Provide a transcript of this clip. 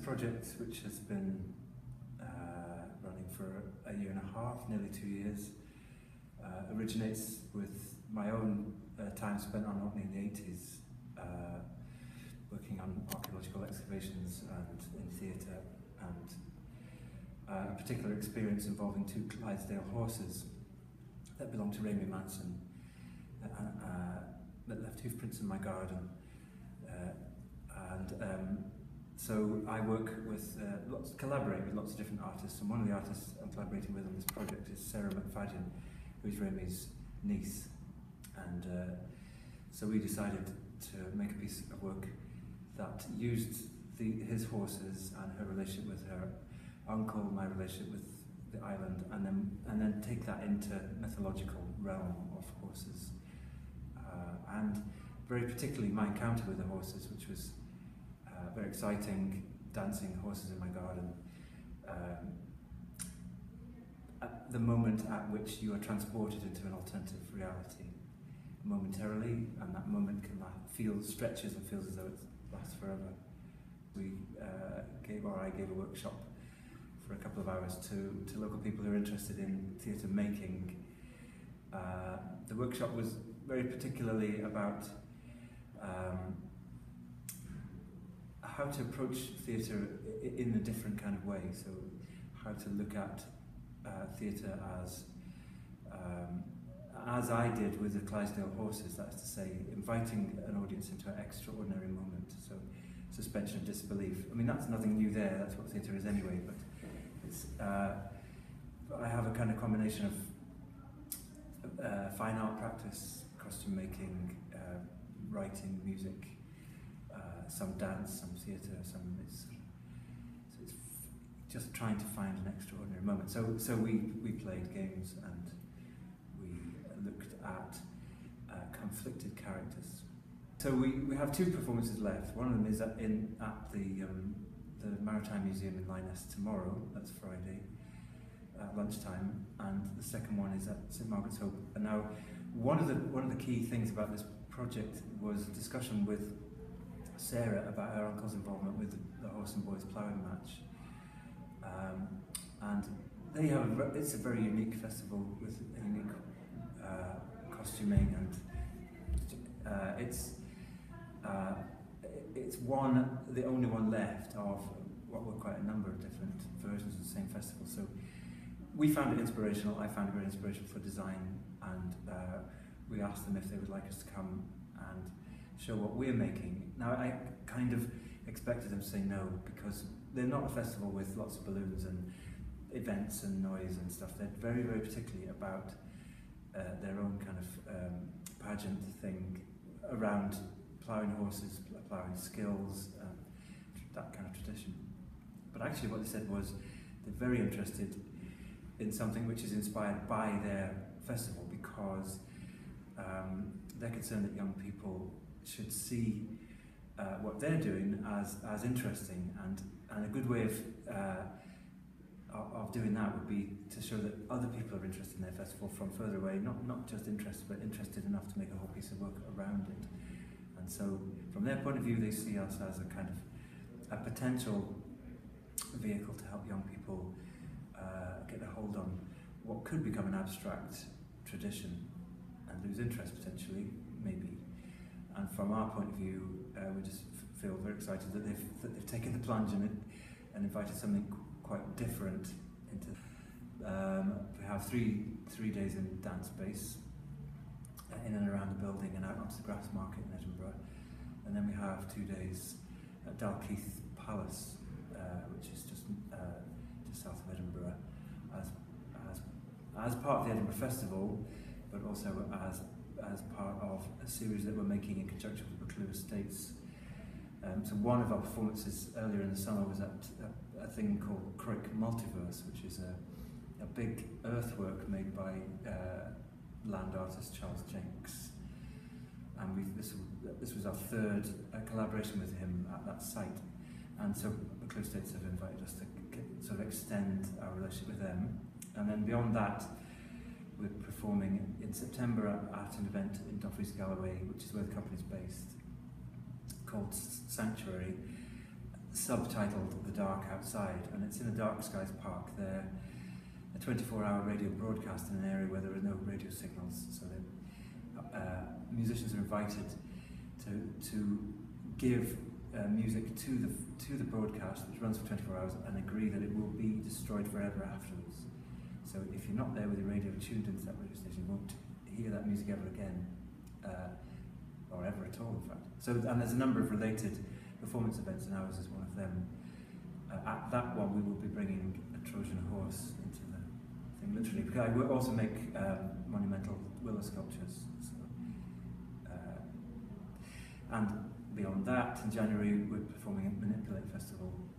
project, which has been running for a year and a half, nearly 2 years, originates with my own time spent on Orkney in the 80s, working on archaeological excavations and in theatre, and a particular experience involving 2 Clydesdale horses that belonged to Raymond Manson, that left hoofprints in my garden. So I work with collaborate with lots of different artists, and one of the artists I'm collaborating with on this project is Sarah McFadden, who's Remy's niece. And so we decided to make a piece of work that used his horses and her relationship with her uncle, my relationship with the island, and then take that into mythological realm of horses. And very particularly my encounter with the horses, which was very exciting, dancing horses in my garden. At the moment at which you are transported into an alternative reality momentarily, and that moment can stretches and feels as though it lasts forever. I gave a workshop for a couple of hours to local people who are interested in theatre making. The workshop was very particularly about how to approach theatre in a different kind of way. So how to look at theatre as I did with the Clydesdale horses, that is to say, inviting an audience into an extraordinary moment. So suspension of disbelief. I mean, that's nothing new there, that's what theatre is anyway, but it's, I have a kind of combination of fine art practice, costume making, writing, music, some dance, some theatre, it's just trying to find an extraordinary moment. So we played games and we looked at conflicted characters. So we have 2 performances left. One of them is at the Maritime Museum in Lyoness tomorrow. That's Friday at lunchtime, and the second one is at St Margaret's Hope. And now, one of the key things about this project was a discussion with Sarah about her uncle's involvement with the Horse and Boys ploughing match, and they have it's a very unique festival with unique costuming, and it's the only one left of what were quite a number of different versions of the same festival. So we found it inspirational. I found it very inspirational for design, and we asked them if they would like us to come and show what we're making. Now, I kind of expected them to say no, because they're not a festival with lots of balloons and events and noise and stuff. They're very, very particularly about their own kind of pageant thing around ploughing horses, ploughing skills, that kind of tradition. But actually what they said was they're very interested in something which is inspired by their festival, because they're concerned that young people should see what they're doing as interesting, and a good way of doing that would be to show that other people are interested in their festival from further away, not just interested, but interested enough to make a whole piece of work around it. And so from their point of view, they see us as a kind of a potential vehicle to help young people get a hold on what could become an abstract tradition and lose interest potentially, maybe. And from our point of view, we just feel very excited that they've taken the plunge and invited something quite different into. We have three days in dance space, in and around the building and out onto the Grass Market in Edinburgh, and then we have 2 days at Dalkeith Palace, which is just south of Edinburgh, as part of the Edinburgh Festival, but also as part of a series that we're making in conjunction with Buccleuch Estates. So one of our performances earlier in the summer was at a thing called Croik Multiverse, which is a big earthwork made by land artist Charles Jenks. And this was our 3rd collaboration with him at that site. And so Buccleuch Estates have invited us to sort of extend our relationship with them. And then beyond that, we're performing in September at an event in Dumfries Galloway, which is where the company's based, called Sanctuary, subtitled The Dark Outside, and it's in the Dark Skies Park. They're a 24-hour radio broadcast in an area where there are no radio signals, so that musicians are invited to give music to the broadcast, which runs for 24 hours, and agree that it will be destroyed forever afterwards. So if you're not there with your radio tuned into that radio station, you won't hear that music ever again, or ever at all, in fact. So, and there's a number of related performance events, and ours is one of them. At that one, we will be bringing a Trojan horse into the thing, literally, because I will also make monumental willow sculptures. So, and beyond that, in January, we're performing at Manipulate Festival